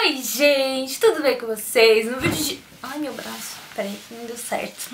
Oi, gente, tudo bem com vocês? No vídeo de... Ai, meu braço. Peraí, que não deu certo.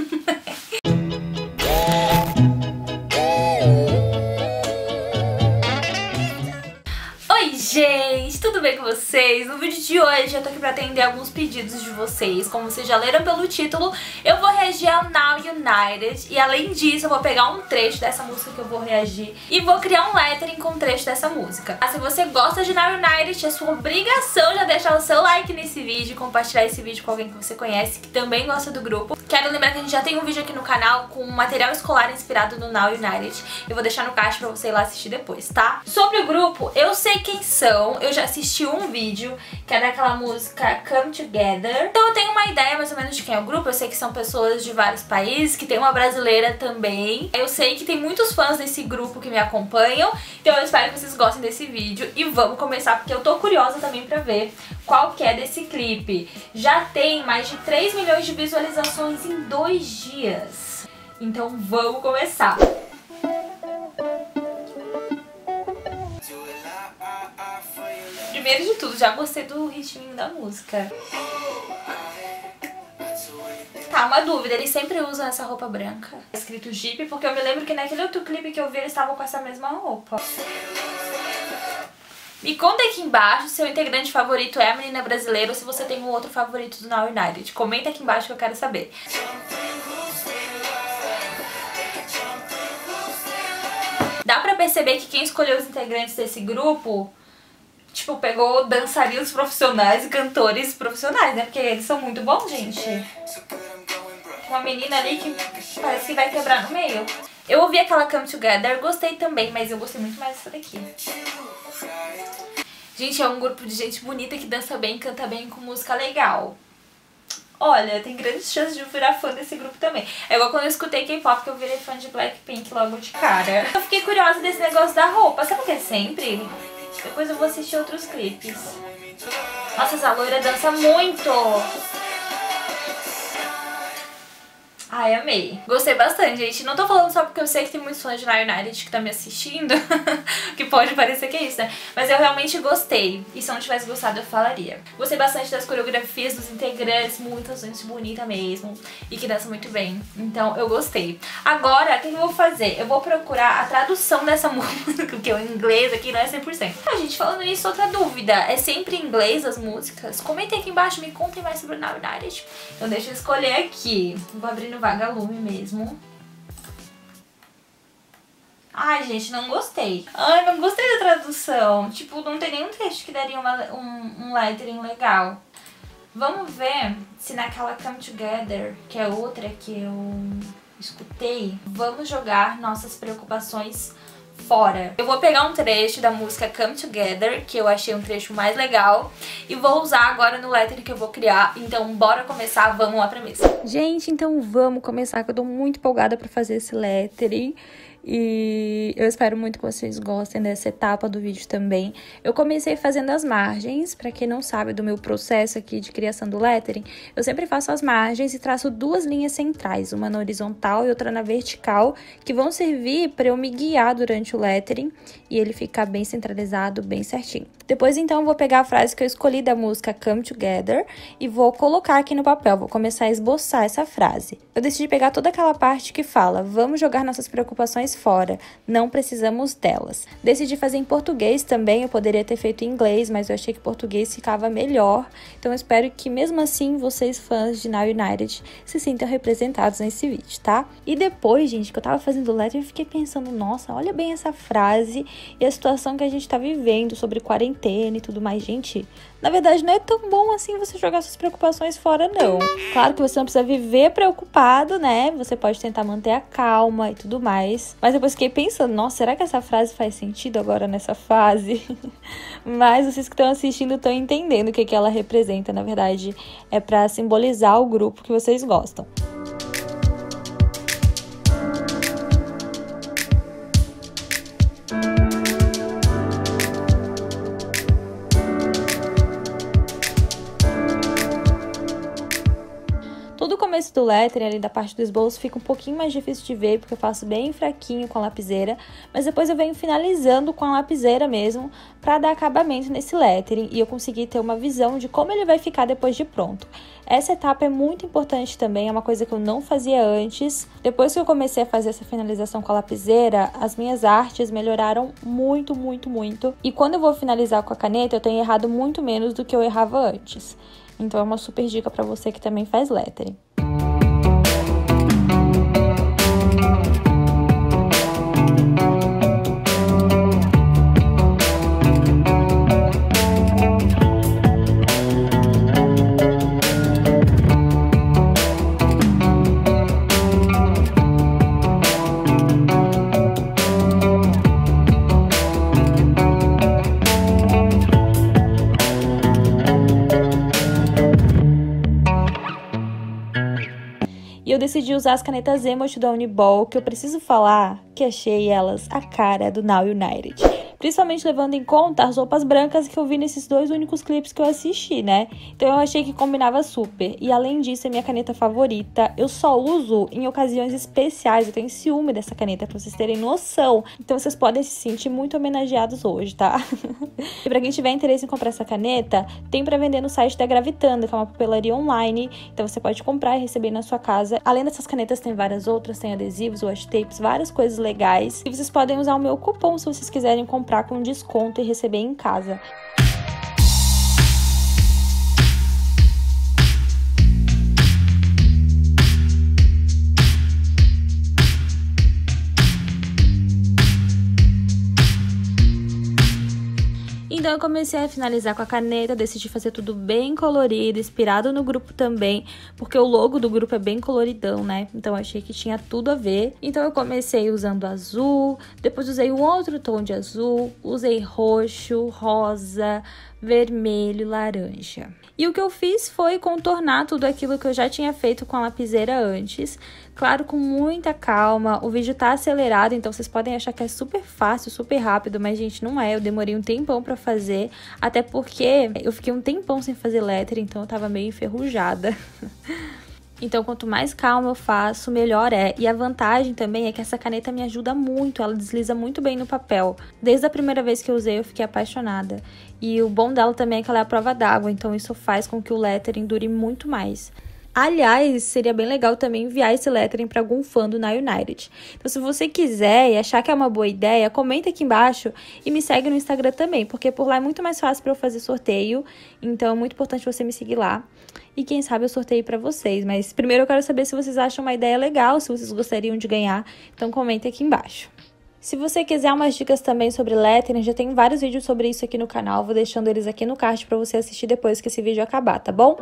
Oi, gente, tudo bem com vocês? No vídeo de hoje eu tô aqui pra atender alguns pedidos de vocês. Como vocês já leram pelo título, eu vou reagir ao Now United. E além disso, eu vou pegar um trecho dessa música que eu vou reagir e vou criar um lettering com um trecho dessa música. Se você gosta de Now United, é sua obrigação já deixar o seu like nesse vídeo, compartilhar esse vídeo com alguém que você conhece, que também gosta do grupo. Quero lembrar que a gente já tem um vídeo aqui no canal com material escolar inspirado no Now United. Eu vou deixar no card pra você ir lá assistir depois, tá? Sobre o grupo, eu sei quem são, eu já assisti um vídeo que é daquela música Come Together, então eu tenho uma ideia mais ou menos de quem é o grupo. Eu sei que são pessoas de vários países, que tem uma brasileira também. Eu sei que tem muitos fãs desse grupo que me acompanham, então eu espero que vocês gostem desse vídeo e vamos começar, porque eu tô curiosa também pra ver qual que é desse clipe. Já tem mais de 3 milhões de visualizações em 2 dias, então vamos começar. Primeiro de tudo, já gostei do ritminho da música. Tá, uma dúvida, eles sempre usam essa roupa branca escrito Jeep, porque eu me lembro que naquele outro clipe que eu vi eles estavam com essa mesma roupa. Me conta aqui embaixo se seu integrante favorito é a menina brasileira ou se você tem um outro favorito do Now United. Comenta aqui embaixo que eu quero saber. Dá pra perceber que quem escolheu os integrantes desse grupo, tipo, pegou dançarinos profissionais e cantores profissionais, né? Porque eles são muito bons, gente. Uma menina ali que parece que vai quebrar no meio. Eu ouvi aquela Come Together, gostei também, mas eu gostei muito mais dessa daqui. Gente, é um grupo de gente bonita que dança bem, canta bem, com música legal. Olha, tem grandes chances de eu virar fã desse grupo também. É igual quando eu escutei K-pop, que eu virei fã de Blackpink logo de cara. Eu fiquei curiosa desse negócio da roupa. Sabe o que é sempre? Depois eu vou assistir outros clipes. Nossa, essa loira dança muito! Ai, amei. Gostei bastante, gente. Não tô falando só porque eu sei que tem muitos fãs de Now United que tá me assistindo, que pode parecer que é isso, né? Mas eu realmente gostei. E se eu não tivesse gostado, eu falaria. Gostei bastante das coreografias dos integrantes, muita gente bonita mesmo, e que dança muito bem. Então, eu gostei. Agora, o que eu vou fazer? Eu vou procurar a tradução dessa música, porque o inglês aqui não é 100%. Ah, gente, falando nisso, outra dúvida. É sempre em inglês as músicas? Comentem aqui embaixo, me contem mais sobre o Now United. Então, deixa eu escolher aqui. Vou abrir no vagalume mesmo. Ai, gente, não gostei. Ai, não gostei da tradução. Tipo, não tem nenhum trecho que daria um lettering legal. Vamos ver se naquela Come Together, que é outra que eu escutei, vamos jogar nossas preocupações fora. Eu vou pegar um trecho da música Come Together, que eu achei um trecho mais legal, e vou usar agora no lettering que eu vou criar. Então bora começar, vamos lá pra mesa. Gente, então vamos começar, que eu tô muito empolgada pra fazer esse lettering. E eu espero muito que vocês gostem dessa etapa do vídeo também. Eu comecei fazendo as margens. Pra quem não sabe do meu processo aqui de criação do lettering, eu sempre faço as margens e traço 2 linhas centrais, uma na horizontal e outra na vertical, que vão servir para eu me guiar durante o lettering e ele ficar bem centralizado, bem certinho. Depois, então, eu vou pegar a frase que eu escolhi da música Come Together e vou colocar aqui no papel, vou começar a esboçar essa frase. Eu decidi pegar toda aquela parte que fala: vamos jogar nossas preocupações fora, não precisamos delas. Decidi fazer em português também, eu poderia ter feito em inglês, mas eu achei que português ficava melhor. Então eu espero que mesmo assim vocês, fãs de Now United, se sintam representados nesse vídeo, tá? E depois, gente, que eu tava fazendo o lettering, eu fiquei pensando, nossa, olha bem essa frase e a situação que a gente tá vivendo sobre quarentena e tudo mais. Gente, na verdade não é tão bom assim você jogar suas preocupações fora, não. Claro que você não precisa viver preocupado, né? Você pode tentar manter a calma e tudo mais. Mas depois fiquei pensando, nossa, será que essa frase faz sentido agora nessa fase? Mas vocês que estão assistindo estão entendendo o que ela representa. Na verdade, é pra simbolizar o grupo que vocês gostam. começo do lettering, ali da parte do esboço, fica um pouquinho mais difícil de ver, porque eu faço bem fraquinho com a lapiseira, mas depois eu venho finalizando com a lapiseira mesmo, pra dar acabamento nesse lettering e eu conseguir ter uma visão de como ele vai ficar depois de pronto. Essa etapa é muito importante também, é uma coisa que eu não fazia antes. Depois que eu comecei a fazer essa finalização com a lapiseira, as minhas artes melhoraram muito, muito, muito. E quando eu vou finalizar com a caneta, eu tenho errado muito menos do que eu errava antes. Então é uma super dica para você que também faz lettering. E eu decidi usar as canetas Emot da Uniball, que eu preciso falar que achei elas a cara do Now United. Principalmente levando em conta as roupas brancas que eu vi nesses 2 únicos clipes que eu assisti, né? Então eu achei que combinava super. E além disso, é minha caneta favorita. Eu só uso em ocasiões especiais. Eu tenho ciúme dessa caneta, pra vocês terem noção. Então vocês podem se sentir muito homenageados hoje, tá? E pra quem tiver interesse em comprar essa caneta, tem pra vender no site da Gravitando, que é uma papelaria online. Então você pode comprar e receber na sua casa. Além dessas canetas, tem várias outras. Tem adesivos, washi tapes, várias coisas legais. E vocês podem usar o meu cupom se vocês quiserem comprar com desconto e receber em casa. Então eu comecei a finalizar com a caneta, decidi fazer tudo bem colorido, inspirado no grupo também, porque o logo do grupo é bem coloridão, né? Então eu achei que tinha tudo a ver. Então eu comecei usando azul, depois usei um outro tom de azul, usei roxo, rosa, vermelho e laranja. E o que eu fiz foi contornar tudo aquilo que eu já tinha feito com a lapiseira antes. Claro, com muita calma. O vídeo tá acelerado, então vocês podem achar que é super fácil, super rápido, mas, gente, não é. Eu demorei um tempão pra fazer, até porque eu fiquei um tempão sem fazer lettering, então eu tava meio enferrujada. Então, quanto mais calma eu faço, melhor é. E a vantagem também é que essa caneta me ajuda muito, ela desliza muito bem no papel. Desde a primeira vez que eu usei, eu fiquei apaixonada. E o bom dela também é que ela é à prova d'água, então isso faz com que o lettering dure muito mais. Aliás, seria bem legal também enviar esse lettering para algum fã do Now United. Então, se você quiser e achar que é uma boa ideia, comenta aqui embaixo e me segue no Instagram também, porque por lá é muito mais fácil para eu fazer sorteio. Então, é muito importante você me seguir lá. E quem sabe eu sorteio para vocês. Mas primeiro eu quero saber se vocês acham uma ideia legal, se vocês gostariam de ganhar. Então, comenta aqui embaixo. Se você quiser umas dicas também sobre lettering, já tem vários vídeos sobre isso aqui no canal. Vou deixando eles aqui no card para você assistir depois que esse vídeo acabar, tá bom?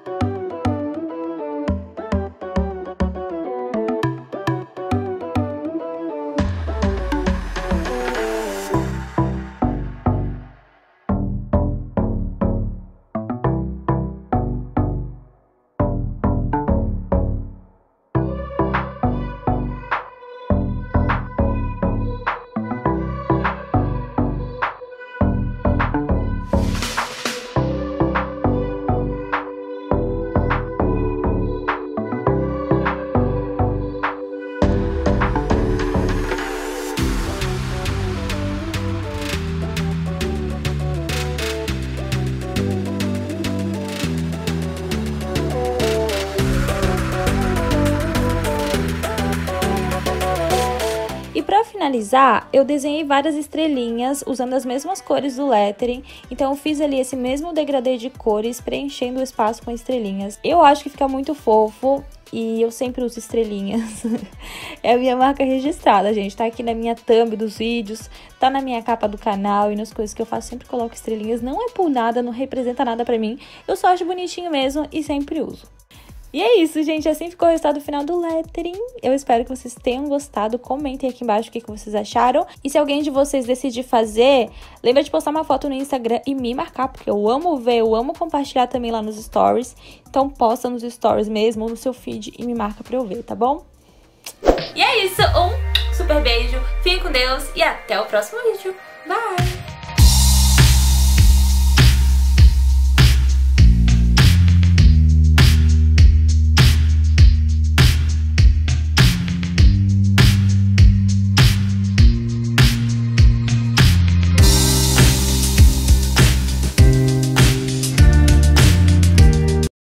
Para finalizar, eu desenhei várias estrelinhas usando as mesmas cores do lettering, então eu fiz ali esse mesmo degradê de cores, preenchendo o espaço com estrelinhas. Eu acho que fica muito fofo e eu sempre uso estrelinhas. É a minha marca registrada, gente, tá aqui na minha thumb dos vídeos, tá na minha capa do canal e nas coisas que eu faço sempre coloco estrelinhas. Não é por nada, não representa nada pra mim, eu só acho bonitinho mesmo e sempre uso. E é isso, gente. Assim ficou o resultado final do lettering. Eu espero que vocês tenham gostado. Comentem aqui embaixo o que vocês acharam. E se alguém de vocês decidir fazer, lembra de postar uma foto no Instagram e me marcar, porque eu amo ver, eu amo compartilhar também lá nos stories. Então posta nos stories mesmo, ou no seu feed e me marca pra eu ver, tá bom? E é isso. Um super beijo. Fiquem com Deus e até o próximo vídeo. Bye!